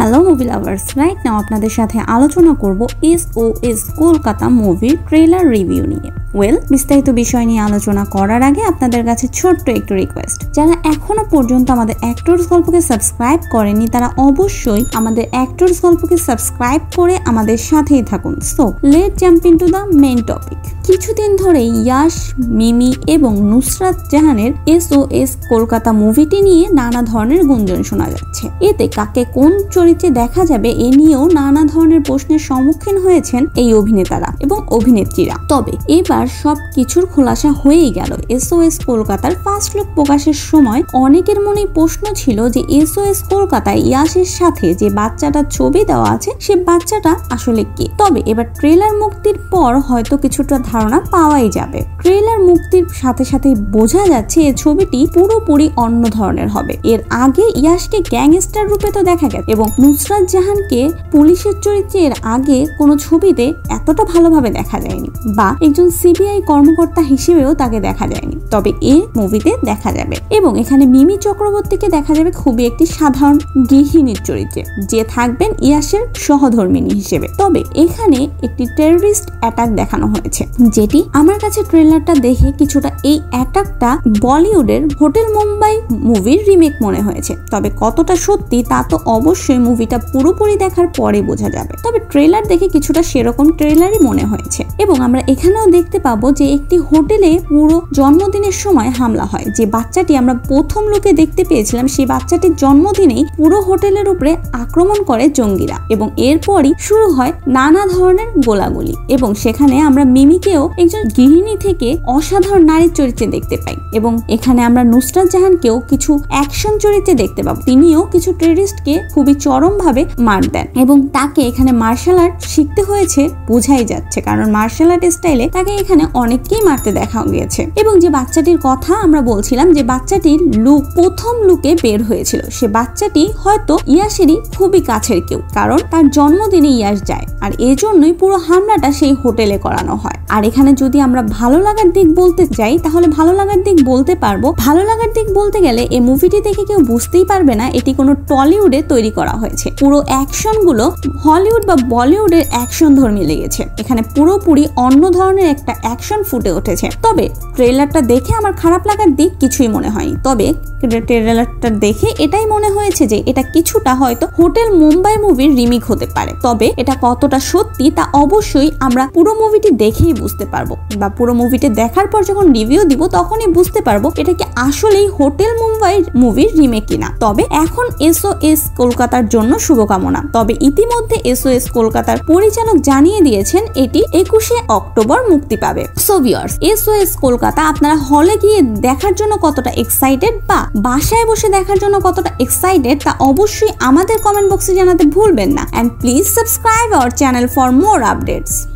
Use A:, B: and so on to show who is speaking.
A: Hello movie lovers, right now আপনাদের সাথে আলোচনা করব SOS কলকাতা মুভির ট্রেলার রিভিউ নিয়ে। বিস্তারিত বিষয় নিয়ে আলোচনা করার আগে আপনাদের কাছে ছোট্ট একটু রিকোয়েস্ট, যারা এখনো পর্যন্ত আমাদের অ্যাক্টরস গল্পকে সাবস্ক্রাইব করেনি তারা অবশ্যই আমাদের অ্যাক্টরস গল্পকে সাবস্ক্রাইব করে আমাদের সাথেই থাকুন। So let jump into the main topic. কিছুদিন ধরেই ইয়াশ, মিমি এবং নুসরাত জাহানের SOS কলকাতা মুভিটি নিয়ে নানা ধরনের গুঞ্জন শোনা যাচ্ছে। এতে কাকে কোন চরিত্রে দেখা যাবে এ নিয়েও নানা ধরনের প্রশ্নের সম্মুখীন হয়েছেন এই অভিনেতারা এবং অভিনেত্রীরা। তবে এবার সব কিছুর খোলাসা হয়েই গেল। SOS কলকাতার ফার্স্ট লুক প্রকাশের সময় অনেকের মনেই প্রশ্ন ছিল যে SOS কলকাতায় ইয়াশের সাথে যে বাচ্চাটার ছবি দেওয়া আছে সে বাচ্চাটা আসলে কে। তবে এবার ট্রেলার মুক্তির পর হয়তো কিছুটা ধারণা পাওয়াই যাবে। ট্রেলার মুক্তির সাথে সাথে বোঝা যাচ্ছে এই ছবিটি পুরোপুরি অন্য ধরনের হবে। এর আগে ইয়াশকে গ্যাংস্টার রূপে তো দেখা গেছে এবং নুসরাত জাহানকে পুলিশের চরিত্রে এর আগে কোনো ছবিতে এতটা ভালোভাবে দেখা যায়নি, বা একজন CBI কর্মকর্তা হিসেবেও তাকে দেখা যায়নি। তবে এই মুভিতে দেখা যাবে এবং এখানে মিমি চক্রবর্তীকে দেখা যাবে খুবই একটি সাধারণ গৃহিণীর চরিত্রে, যে থাকবেন ইয়াশের সহধর্মিণী হিসেবে। তবে এখানে একটি টেররিস্ট অ্যাটাক দেখানো হয়েছে, যেটি আমার কাছে ট্রেলারটা দেখে কিছুটা এই অ্যাটাকটা বলিউডের হোটেল মুম্বাই মুভির রিমেক মনে হয়েছে। তবে কতটা সত্যি তা তো অবশ্যই মুভিটা পুরোপুরি দেখার পরে বোঝা যাবে। তবে ট্রেলার দেখে কিছুটা সেরকম ট্রেলারই মনে হয়েছে এবং আমরা এখানেও দেখতে পাবো যে একটি হোটেলে পুরো জন্মদিনের সময় হামলা হয়। যে বাচ্চাটি আমরা প্রথম লুকে দেখতে পেয়েছিলাম সেই বাচ্চাটির জন্মদিনেই পুরো হোটেলের উপরে আক্রমণ করে জঙ্গিরা এবং এরপরই শুরু হয় নানা ধরনের গোলাগুলি এবং সেখানে আমরা মিমিকেও একজন গৃহিণী থেকে অসাধারণ নারীর চরিত্রে দেখতে পাই এবং এখানে আমরা নুসরাত জাহানকেও কিছু অ্যাকশন চরিত্রে দেখতে পাবো। তিনিও কিছু টেররিস্টকে খুবই চরমভাবে মার দেন এবং তাকে এখানে মার্শাল আর্ট শিখতে হয়েছে বোঝাই যাচ্ছে, কারণ মার্শাল আর্ট স্টাইলে তাকে এখানে অনেককেই মারতে দেখা গিয়েছে। এবং যে বাচ্চাটির কথা আমরা বলছিলাম, যে বাচ্চাটির লুক প্রথম লুকে বের হয়েছিল, সে বাচ্চাটি হয়তো ইয়াশেরই খুবই কাছের কেউ, কারণ তার জন্মদিনে ইয়াশ যায় আর এজন্যই পুরো হামলাটা সেই হোটেলে করানো হয়। আর এখানে যদি আমরা ভালো লাগার দিক বলতে যাই তাহলে ভালো লাগার দিক বলতে পারবো। ভালো লাগার দিক বলতে গেলে এই মুভিটি দেখে কেউ বুঝতেই পারবে না এটি কোনো টলিউডে তৈরি করা হয়েছে। পুরো অ্যাকশন গুলো হলিউড বা বলিউডের অ্যাকশন ধর্মী লেগেছে। এখানে পুরোপুরি অন্য ধরনের একটা অ্যাকশন ফুটে উঠেছে। তবে ট্রেলারটা দেখে আমার খারাপ লাগার দিক কিছুই মনে হয়নি। তবে ট্রেলারটা দেখে এটাই মনে হয়েছে যে এটা কিছুটা হয়তো হোটেল মুম্বাই মুভির রিমেক হতে পারে। তবে এটা কতটা সত্যি তা অবশ্যই আমরা পুরো মুভিটি দেখেই বুঝতে পারবো, বা পুরো মুভিটি দেখার পর যখন রিভিউ দিব তখনই বুঝতে পারবো এটা কি আসলেই হোটেল মুম্বাই মুভির রিমেক কিনা। তবে এখন SOS কলকাতার জন্য শুভকামনা। তবে ইতিমধ্যে SOS কলকাতার পরিচালক জানিয়ে দিয়েছেন এটি 21শে অক্টোবর মুক্তি পাবে। সো ভিউয়ার্স, SOS কলকাতা আপনারা হলে গিয়ে দেখার জন্য কতটা এক্সাইটেড বা বাসায় বসে দেখার জন্য কতটা এক্সাইটেড তা অবশ্যই আমাদের কমেন্ট বক্সে জানাতে ভুলবেন না। And please subscribe our channel for more updates.